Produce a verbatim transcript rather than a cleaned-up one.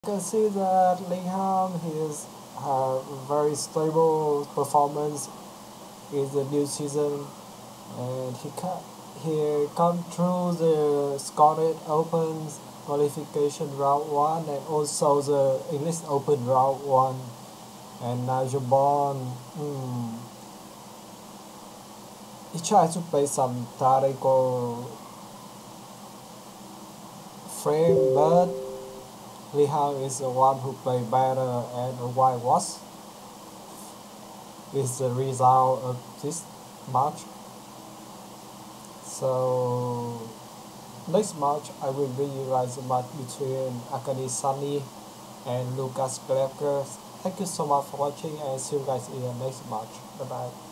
You can see that Lingham has a very stable performance in the new season, and he ca- he come through the Scottish Open qualification round one and also the English Open round one. And Nigel Bond, mm, he tried to play some tactical frame, but Lingham is the one who played better, and why was is the result of this match. So next match I will visualize the match between Akane Sani and Lucas Greger. Thank you so much for watching and see you guys in the next match. Bye bye.